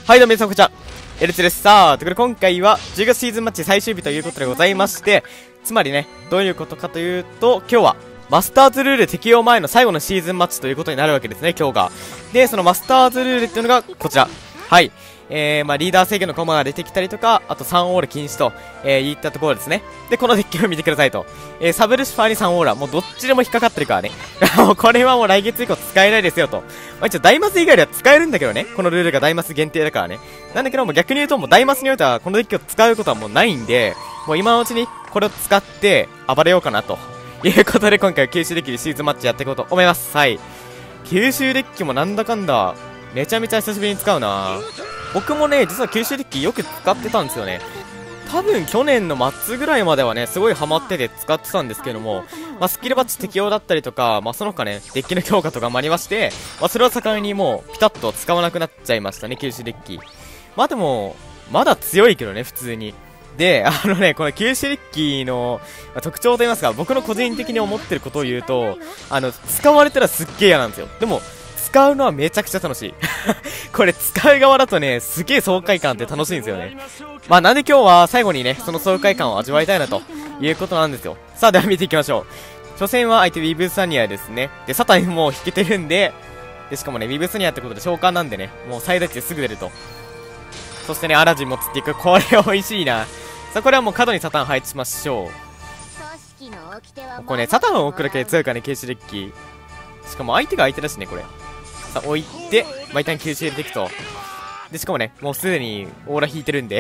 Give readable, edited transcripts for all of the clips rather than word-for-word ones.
はい、どうも皆さんこんにちは。エルツです。さあ、ということで今回は10月シーズンマッチ最終日ということでございまして、つまりね、どういうことかというと、今日はマスターズルール適用前の最後のシーズンマッチということになるわけですね、今日が。で、そのマスターズルールっていうのがこちら。はい。リーダー制御のコマが出てきたりとか、あと3オーラ禁止と、いったところですね。で、このデッキを見てくださいと。サブルシファーに3オーラ。もうどっちでも引っかかってるからね。もうこれはもう来月以降使えないですよと。まあ、一応ダイマス以外では使えるんだけどね。このルールがダイマス限定だからね。なんだけども逆に言うともうダイマスにおいてはこのデッキを使うことはもうないんで、もう今のうちにこれを使って暴れようかなと。いうことで今回は九州デッキでシーズンマッチやっていこうと思います。はい。九州デッキもなんだかんだ、めちゃめちゃ久しぶりに使うな。僕もね、実は九州デッキよく使ってたんですよね。多分去年の末ぐらいまではね、すごいハマってて使ってたんですけども、まあ、スキルバッチ適用だったりとか、まあ、その他ね、デッキの強化とかもありまして、まあ、それを境にもう、ピタッと使わなくなっちゃいましたね、九州デッキ。まあでも、まだ強いけどね、普通に。で、この九州デッキの、まあ、特徴と言いますか、僕の個人的に思ってることを言うと、使われたらすっげえ嫌なんですよ。でも、使うのはめちゃくちゃ楽しい。これ使う側だとね、すげえ爽快感って楽しいんですよね。まあなんで今日は最後にね、その爽快感を味わいたいなということなんですよ。さあでは見ていきましょう。初戦は相手ウィブサニアですね。で、サタンも引けてるんで、しかもね、ウィブサニアってことで召喚なんでね、もう最大値ですぐ出ると。そしてね、アラジンも釣っていく。これ美味しいな。さあこれはもう角にサタン配置しましょう。これね、サタンを置くだけで強いからね、ケーシデッキ。しかも相手が相手だしね、これ。さあ置いて、まあ、一旦吸収入れていくと。で、しかもね、もうすでにオーラ引いてるんで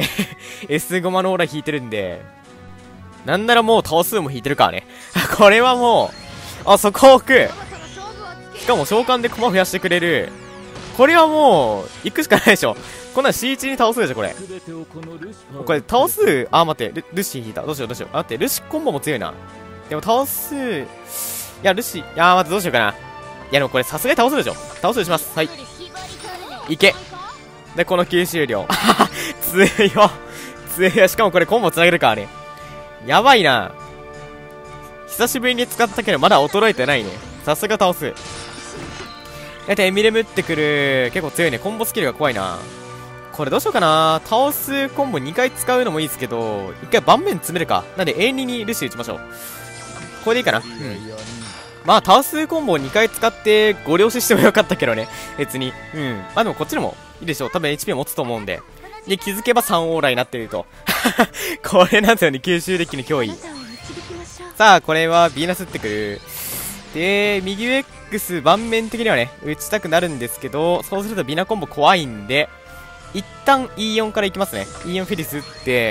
S ゴマのオーラ引いてるんで、なんならもう倒数も引いてるからね。これはもう、あ、そこを置く。しかも召喚でコマ増やしてくれる。これはもう、行くしかないでしょ。こんなん C1 に倒すでしょ、これ。これ倒す、あ、待って、ルシ引いた。どうしよう、どうしよう。待って、ルシコンボも強いな。でも倒す、いや、ルシ、いやー、待って、どうしようかな。いやでもこれさすがに倒すでしょ。倒すでします。はい。いけ。で、この吸収量。強い。強い。しかもこれコンボつなげるからね。やばいな。久しぶりに使ったけどまだ衰えてないね。さすが倒す。だいたいエミレムってくる。結構強いね。コンボスキルが怖いな。これどうしようかな。倒すコンボ2回使うのもいいですけど、1回盤面詰めるか。なんで A2 にルシ打ちましょう。これでいいかな。うん。まあ、倒数コンボを2回使ってご了承してもよかったけどね。別に。うん。まあでもこっちのもいいでしょう。多分 HP 持つと思うんで。で、気づけば3オーラになっていると。これなんですよね。九州デッキの脅威。さあ、これはビーナスってくる。で、右 X 盤面的にはね、打ちたくなるんですけど、そうするとビナコンボ怖いんで、一旦 E4 からいきますね。E4 フェリス打って、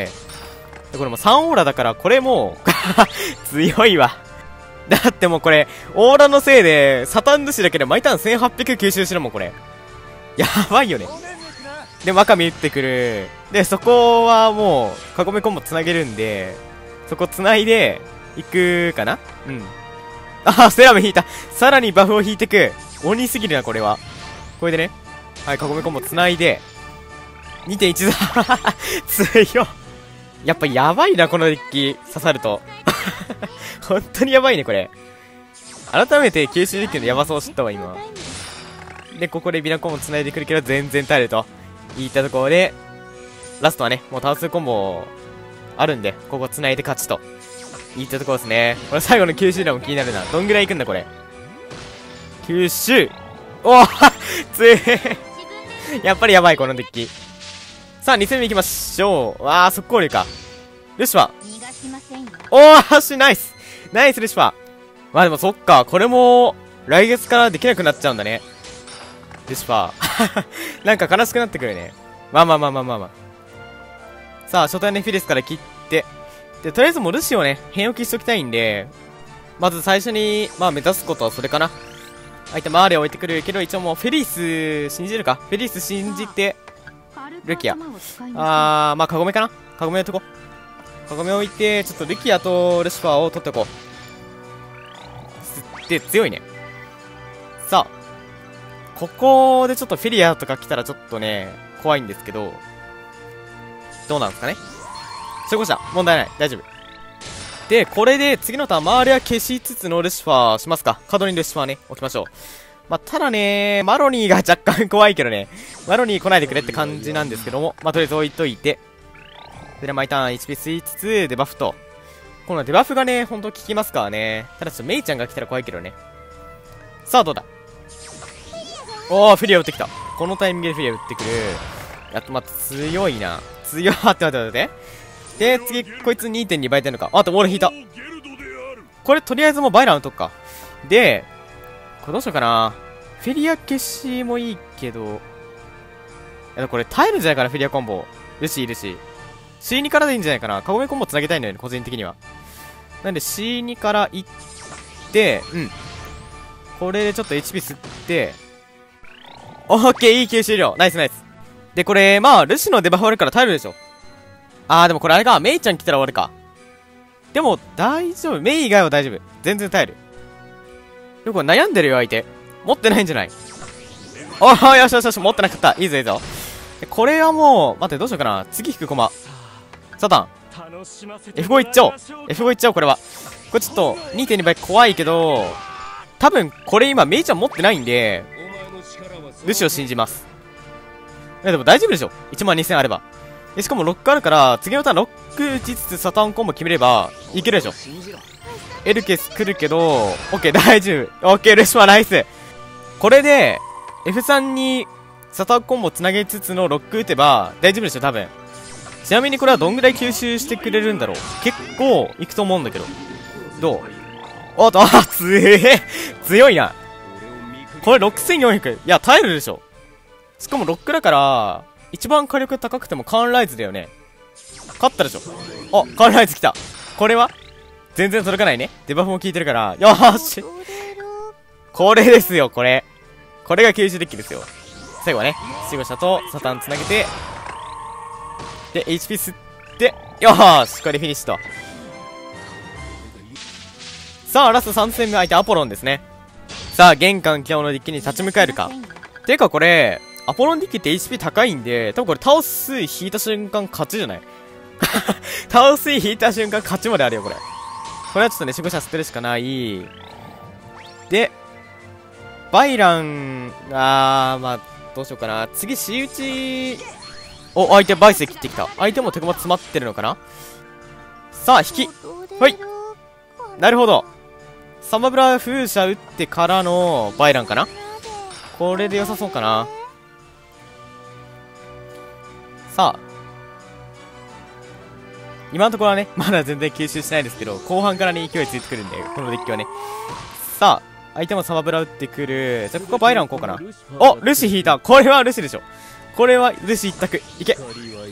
でこれも3オーラだから、これもう、強いわ。だってもうこれ、オーラのせいで、サタン主だけで毎ターン1800吸収しろもん、これ。やばいよね。で、ワカミ打ってくる。で、そこはもう、カゴメコンボ繋げるんで、そこ繋いで、いくかな。うん。あ、セラム引いた。さらにバフを引いてく。鬼すぎるな、これは。これでね。はい、カゴメコンボ繋いで、2.1 だ。強い。やっぱやばいな、このデッキ。刺さると。本当にやばいね、これ。改めて九州デッキのやばさを知ったわ、今。で、ここでビナコンボ繋いでくるけど、全然耐えると。いったところで、ラストはね、もう倒数コンボあるんで、ここ繋いで勝ちと。いったところですね。これ最後の九州弾も気になるな。どんぐらいいくんだ、これ。九州おぉ強いやっぱりやばい、このデッキ。さあ、2戦目行きましょう。わー、速攻流か。ルシファー。おー、ナイスナイスルシファー。まあでもそっか、これも、来月からできなくなっちゃうんだね。ルシファー。なんか悲しくなってくるね。まあ。さあ、初対ね、フィレスから切って、で、とりあえずもうルシをね、変置きしときたいんで、まず最初に、まあ目指すことはそれかな。相手マーレを置いてくるけど、一応もうフェリス信じるか。フェリス信じて、ルキア。まあカゴメかな。カゴメ置いとこう。カゴメ置いて、ちょっとルキアとルシファーを取っておこう。で、強いね。さあ、ここでちょっとフェリアとか来たらちょっとね、怖いんですけど、どうなんですかね。そういうことした。問題ない。大丈夫。で、これで次のターン、周りは消しつつのルシファーしますか。角にルシファーね、置きましょう。 まあ、ただね、マロニーが若干怖いけどね。マロニー来ないでくれって感じなんですけども。まあ、とりあえず置いといて。で、毎ターン HP 吸いつつ、デバフと。このデバフがね、ほんと効きますからね。ただちょっとメイちゃんが来たら怖いけどね。さあ、どうだ。おー、フィリア打ってきた。このタイミングでフィリア打ってくる。やっと待って、強いな。強い。待って待って待って。で、次、こいつ 2.2 倍出るのか。あと、ウォール引いた。これ、とりあえずもうバイラン打っとくか。で、これどうしようかな。フィリア消しもいいけど。いや、これ耐えるんじゃないかな、フィリアコンボ。ルシーいるし。C2 からでいいんじゃないかな。カゴメコンボ繋げたいんだよね、個人的には。なんで C2 から行って、これでちょっと HP 吸って、オッケー、いい吸収量。ナイスナイス。で、これ、まあ、ルシのデバフあるから耐えるでしょ。でもこれあれか、メイちゃん来たら終わるか。でも、大丈夫。メイ以外は大丈夫。全然耐える。でもこれ悩んでるよ、相手。持ってないんじゃない？よしよしよし、持ってなかった。いいぞいいぞ。これはもう、待って、どうしようかな。次引くコマ。サタン。F5 いっちゃおう。F5 いっちゃおう、これは。これちょっと、2.2 倍怖いけど、多分、これ今、メイちゃん持ってないんで、ルシを信じます。いや、でも大丈夫でしょ。12000あれば。しかもロックあるから、次のターンロック打ちつつサタンコンボ決めれば、いけるでしょ。エルケス来るけど、オッケー、大丈夫。オッケー、ルシファーナイス。これで、F3 に、サタンコンボつなげつつのロック打てば、大丈夫でしょ、多分。ちなみにこれはどんぐらい吸収してくれるんだろう。結構、いくと思うんだけど。どう？おっと、強いな。これ6400。いや、耐えるでしょ。しかもロックだから、一番火力高くてもカーンライズだよね。勝ったでしょ。カーンライズ来た。これは全然届かないね。デバフも効いてるから。よーし。これですよ、これ。これが吸収デッキですよ。最後はね、守護者とサタンつなげて、で、HP 吸って、よーし。これでフィニッシュと。さあ、ラスト3戦目相手アポロンですね。さあ、玄関際のデッキに立ち向かえるか。てかこれ、アポロンデッキって HP 高いんで、多分これ倒す引いた瞬間勝ちじゃない？倒す引いた瞬間勝ちまであるよ、これ。これはちょっとね、守護者捨てるしかない。で、バイラン、まあ、どうしようかな。次、仕打ち、相手バイスで切ってきた。相手も手駒詰まってるのかな。さあ、引き。はい。なるほど。サマブラ風車打ってからのバイランかな。これで良さそうかな。さあ。今のところはね、まだ全然吸収しないですけど、後半からね、勢いついてくるんで、このデッキはね。さあ、相手もサマブラ打ってくる。じゃあ、ここバイランこうかな。ルシ引いた。これはルシでしょ。これはルシ一択。いけ。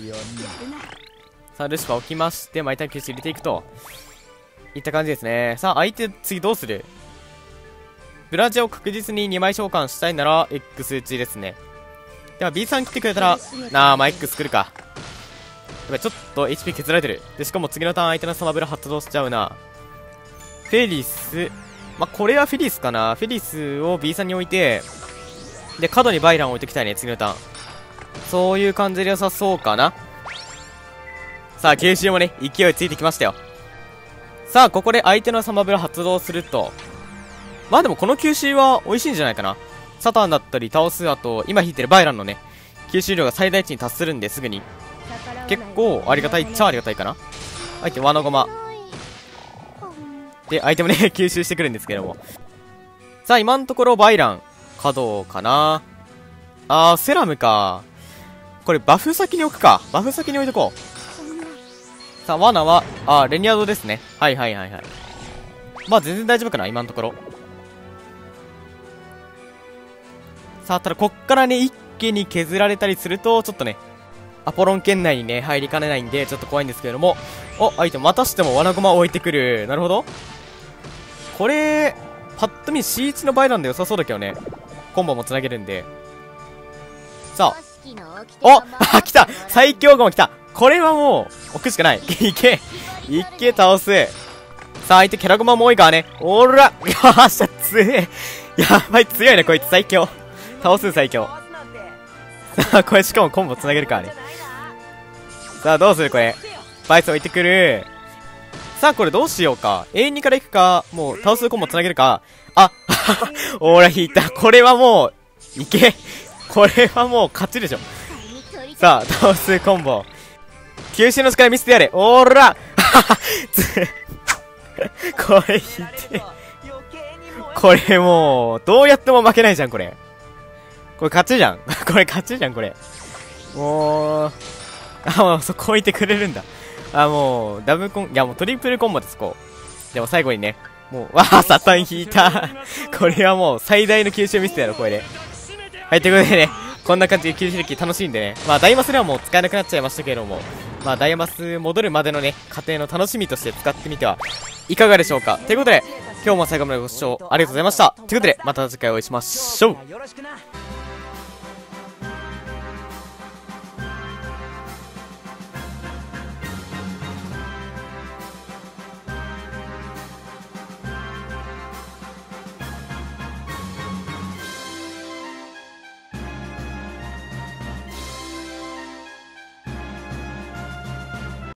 さあ、ルシファ置きまして、毎回吸収入れていくと。いった感じですね。さあ、相手、次どうする？ブラジャを確実に2枚召喚したいなら、X 打ちですね。では B さん来てくれたら、まあ X 来るか。やっぱりちょっと HP 削られてる。で、しかも次のターン相手のサマブラ発動しちゃうな。フェリス。まあ、これはフェリスかな。フェリスを B さんに置いて、で、角にバイラン置いておきたいね、次のターン。そういう感じで良さそうかな。さあ、吸収もね、勢いついてきましたよ。さあ、ここで相手のサマブラ発動すると。まあでもこの吸収は美味しいんじゃないかな。サタンだったり倒す、あと、今引いてるバイランのね、吸収量が最大値に達するんですぐに。結構ありがたいっちゃありがたいかな。相手、罠駒。で、相手もね、吸収してくるんですけども。さあ、今のところバイラン、稼働かな。セラムか。これバフ先に置くか。バフ先に置いとこう。さあ、罠は、レニアドですね。はいはいはいはい。まあ全然大丈夫かな、今のところ。さあ、ただこっからね、一気に削られたりすると、ちょっとね、アポロン圏内にね、入りかねないんで、ちょっと怖いんですけれども。相手またしても罠駒を置いてくる。なるほど。これ、パッと見 C1 のバイランで良さそうだけどね。コンボもつなげるんで。さあ。来た最強駒来た。これはもう、置くしかない。いけ倒す。さあ、相手キャラゴマも多いからね。おらよっしゃ、強え。やばい、強いね、こいつ最強。倒す最強。さあ、これしかもコンボつなげるからね。さあ、どうするこれ。バイス置いてくる。さあ、これどうしようか。A2 から行くか、もう倒すコンボつなげるか。 オーラ引いた。これはもう、いけ。これはもう勝ちでしょ。さあ、倒すコンボ。吸収の力見せてやれ。おーらこれ引いて。これもう、どうやっても負けないじゃん、これ。これ勝ちじゃん。これ勝ちじゃん、これ。もう、もうそこ置いてくれるんだ。もう、ダブルコン、いやもうトリプルコンボです、こう。でも最後にね、もう、サタン引いた。これはもう最大の吸収見せてやろ、これで。はい、ということでね、こんな感じで吸収力楽しんでね、ダイマスではもう使えなくなっちゃいましたけれども、ダイマス戻るまでのね、過程の楽しみとして使ってみてはいかがでしょうか。ということで、今日も最後までご視聴ありがとうございました。ということで、また次回お会いしましょう。